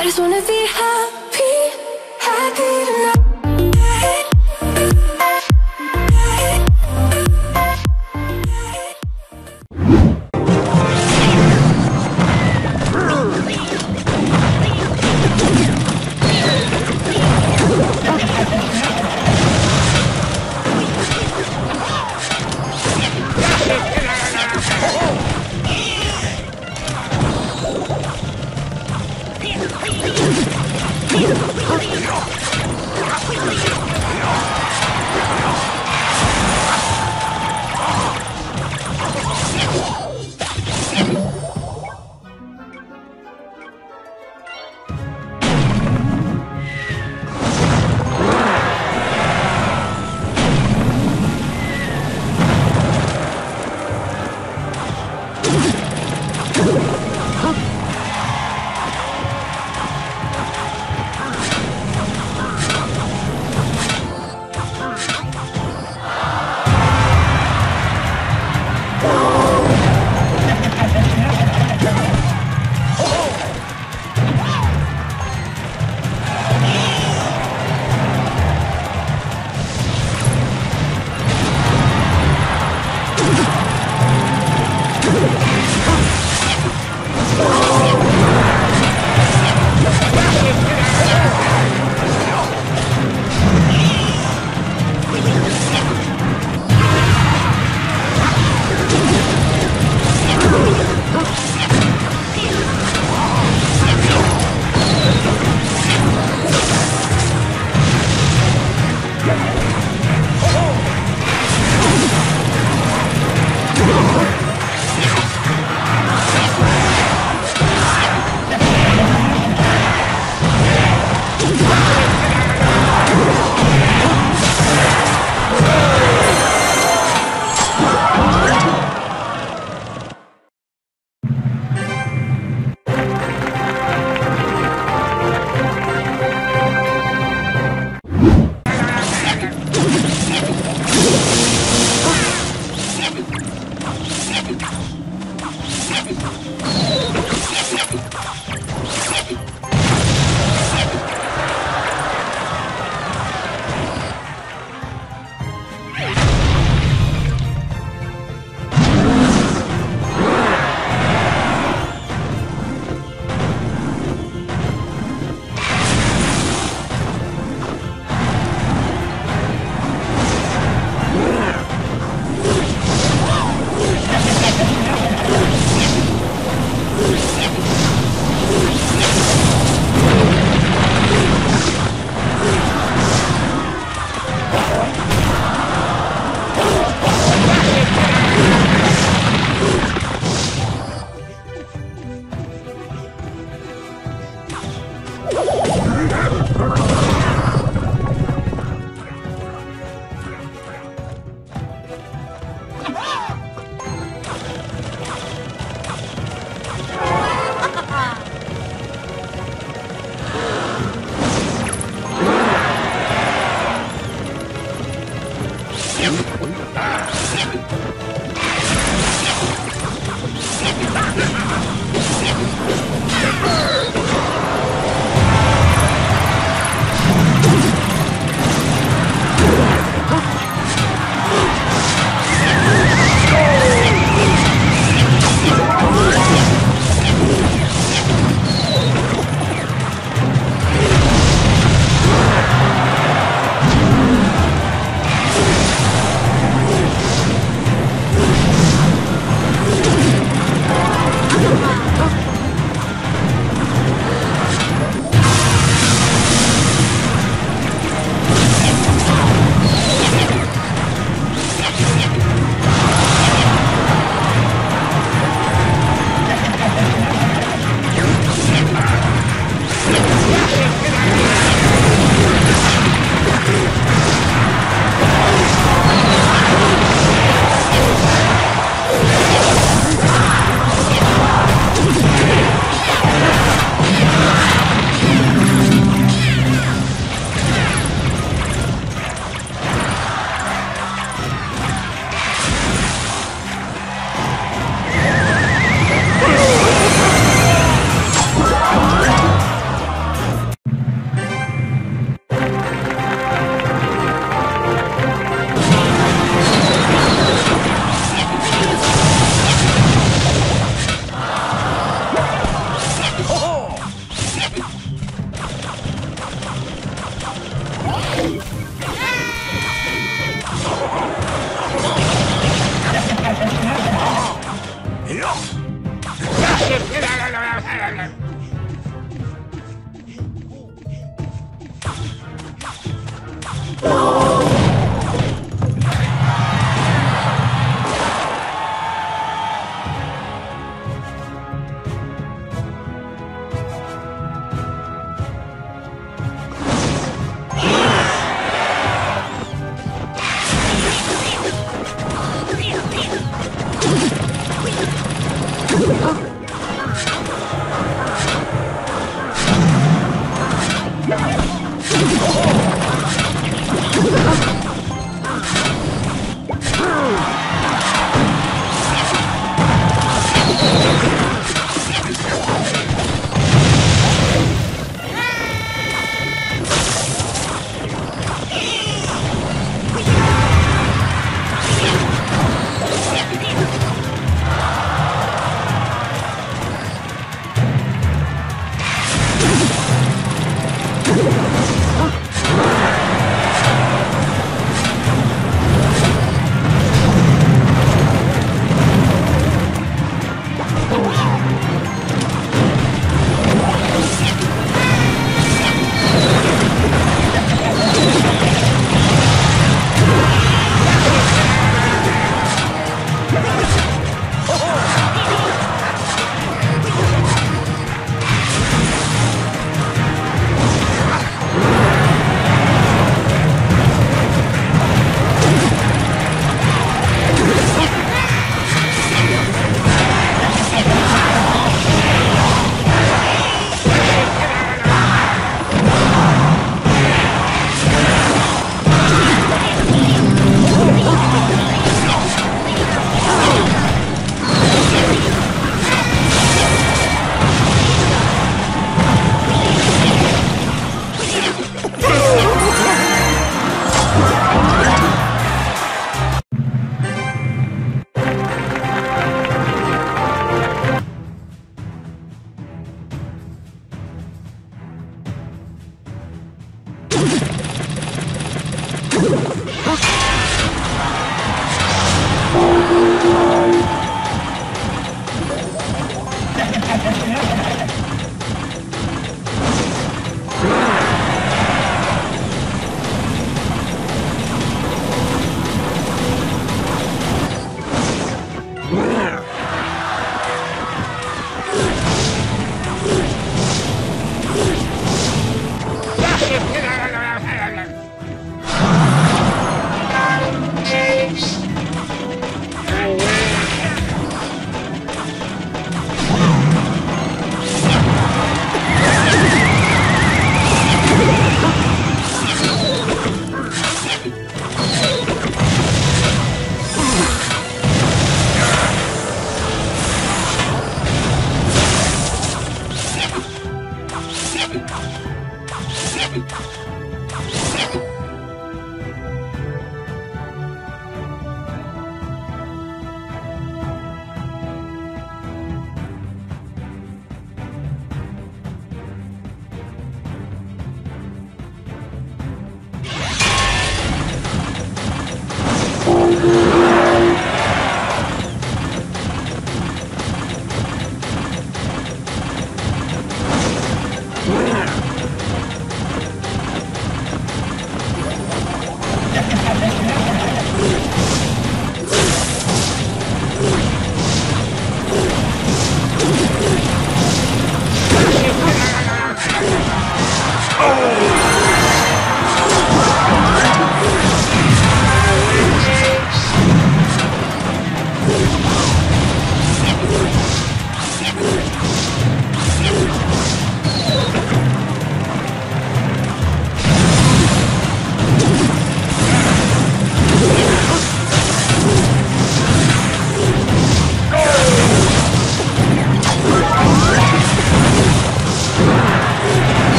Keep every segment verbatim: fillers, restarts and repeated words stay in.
I just wanna be happy, happy tonight.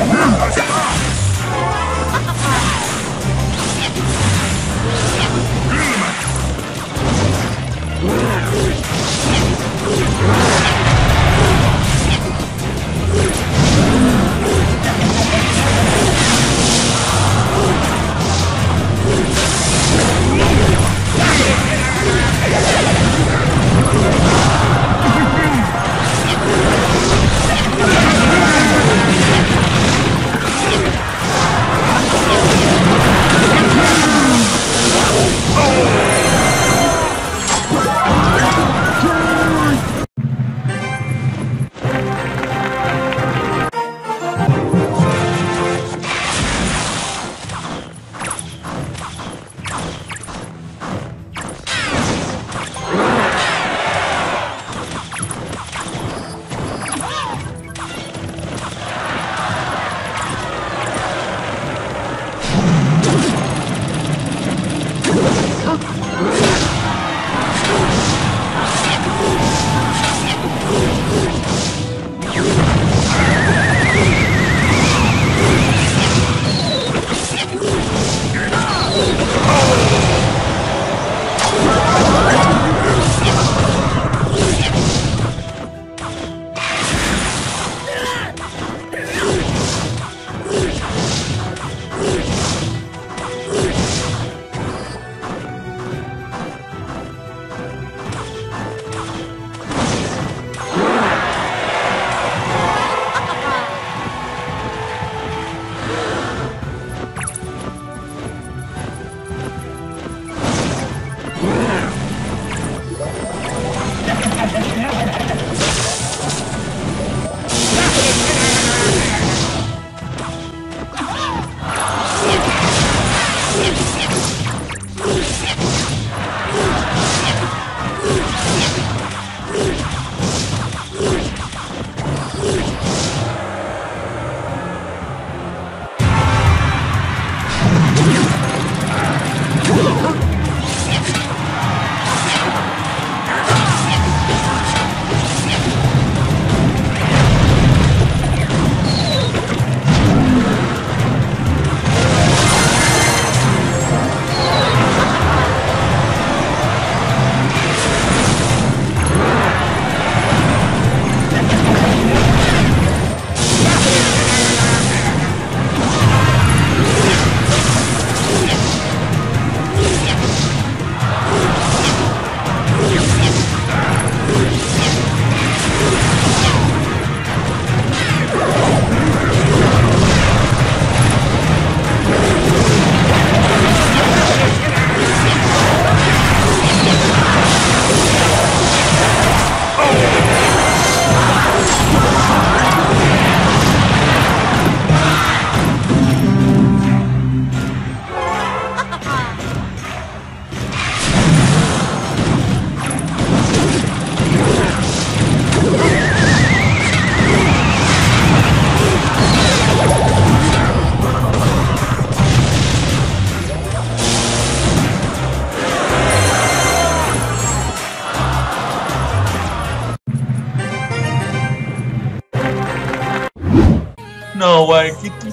No way,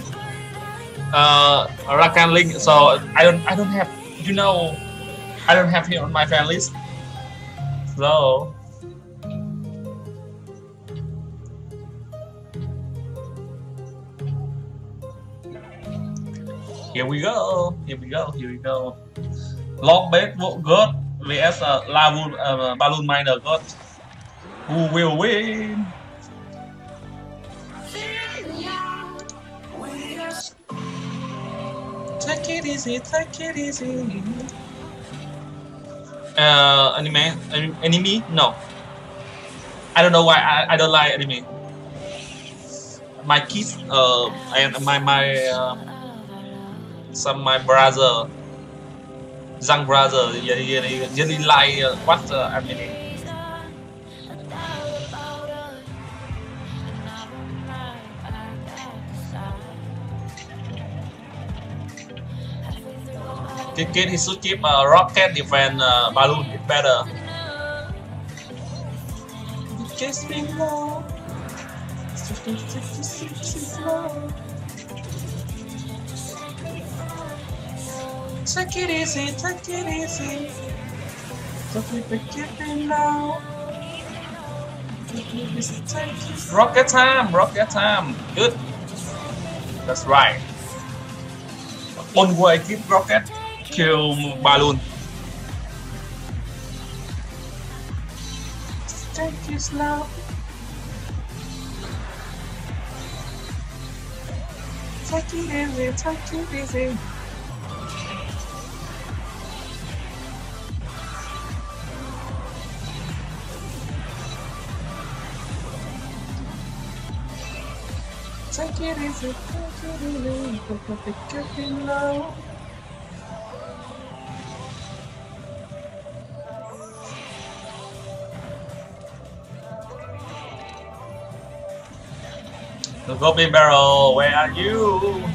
uh, Rakan Link. So I don't, I don't have, you know, I don't have him on my fan list. So here we go, here we go, here we go. Long bait God vs uh, Lavun, uh, Balloon Miner God. Who will win? Take it easy, take it easy. Uh, anime, anime? No. I don't know why I, I don't like anime. My kids, uh, and my my uh, some my brother, young brother, really really like uh, watch uh, anime. Kid, he should keep uh, rocket defense uh, balloon. It's better. Kiss me more. Take it easy, take it easy. Don't keep it keeping low. Rocket time, rocket time. Good. That's right. On way, keep rocket. Kill balloon. Take it slow. Take it easy, take it easy. Take it easy, take it easy, don't be getting low. The Goblin Barrel, where are you?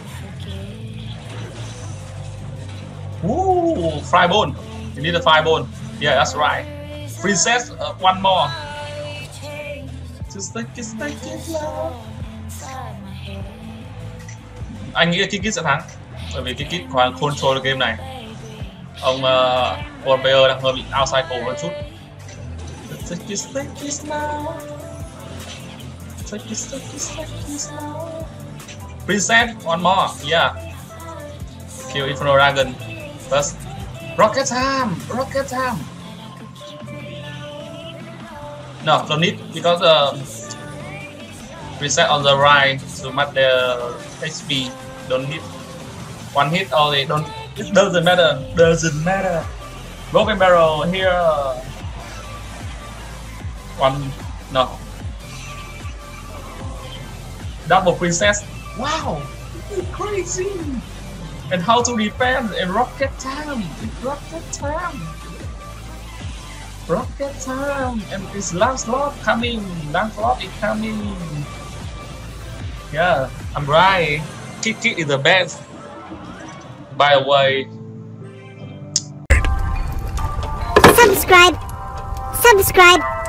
Ooh, fry bone. You need a fry bone. Yeah, that's right. Princess, uh, one more. Just take it, take it slow. Anh nghĩ là Kikit sẽ thắng bởi vì Kikit hoàn control game này. Ông uh, one player đang hơi bị outcycle một chút. Take it, take it slow. Take it, take it, take it slow. Princess, one more, yeah. Kill Inferno Dragon first. Rocket time, rocket time. No, don't need because uh, Princess on the right to match the H P. Don't need one hit only. Don't. It doesn't matter. Doesn't matter. Broken barrel here. One. No. Double princess. Wow. Crazy. And how to defend in rocket time. It's rocket time. Rocket time. And it's Lancelot coming. Lancelot is coming. Yeah, I'm right. Kikit is the best. By the way. Subscribe. Subscribe.